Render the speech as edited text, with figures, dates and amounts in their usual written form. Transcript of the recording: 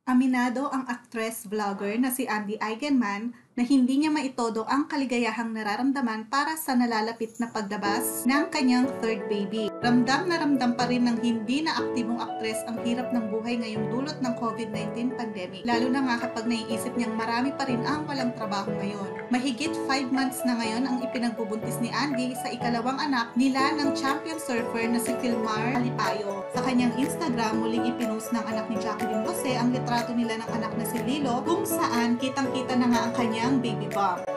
Aminado ang actress-vlogger na si Andy Eigenman na hindi niya maitodo ang kaligayahang nararamdaman para sa nalalapit na pagdabas ng kanyang third baby. Ramdam na ramdam pa rin ng hindi na aktibong aktres ang hirap ng buhay ngayong dulot ng COVID-19 pandemic. Lalo na nga kapag naiisip niyang marami pa rin ang walang trabaho ngayon. Mahigit 5 months na ngayon ang ipinagbubuntis ni Andy sa ikalawang anak nila ng champion surfer na si Filmar Alipayo. Sa kanyang Instagram, muling ipinost ng anak ni Jacqueline Jose ang litrato nila ng anak na si Lilo kung saan kitang-kita na nga ang kanyang baby bump.